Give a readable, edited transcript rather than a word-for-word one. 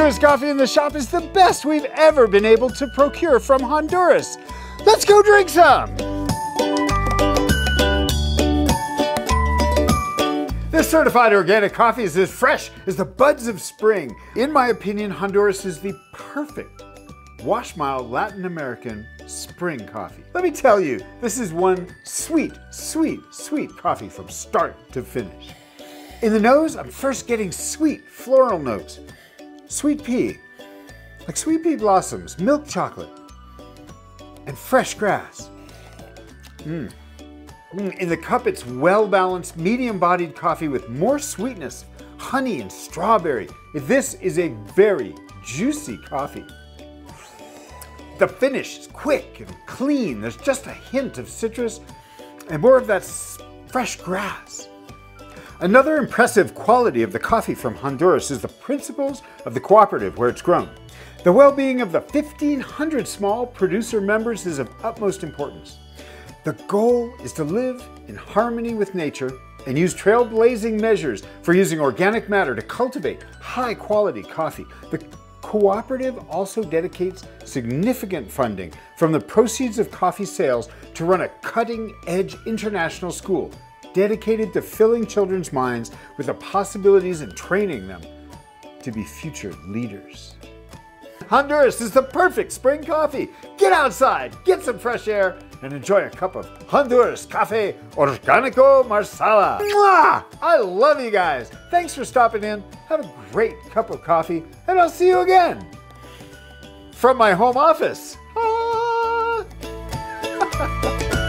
Honduras coffee in the shop is the best we've ever been able to procure from Honduras. Let's go drink some! This certified organic coffee is as fresh as the buds of spring. In my opinion, Honduras is the perfect wash-mild Latin American spring coffee. Let me tell you, this is one sweet, sweet, sweet coffee from start to finish. In the nose, I'm first getting sweet floral notes. Sweet pea, like sweet pea blossoms, milk chocolate, and fresh grass. In the cup, it's well-balanced, medium-bodied coffee with more sweetness, honey and strawberry. This is a very juicy coffee. The finish is quick and clean. There's just a hint of citrus and more of that fresh grass. Another impressive quality of the coffee from Honduras is the principles of the cooperative where it's grown. The well-being of the 1,500 small producer members is of utmost importance. The goal is to live in harmony with nature and use trailblazing measures for using organic matter to cultivate high-quality coffee. The cooperative also dedicates significant funding from the proceeds of coffee sales to run a cutting-edge international school dedicated to filling children's minds with the possibilities and training them to be future leaders. Honduras is the perfect spring coffee. Get outside, get some fresh air, and enjoy a cup of Honduras Cafe Organico Marcala. Mwah! I love you guys. Thanks for stopping in. Have a great cup of coffee, and I'll see you again from my home office. Ah!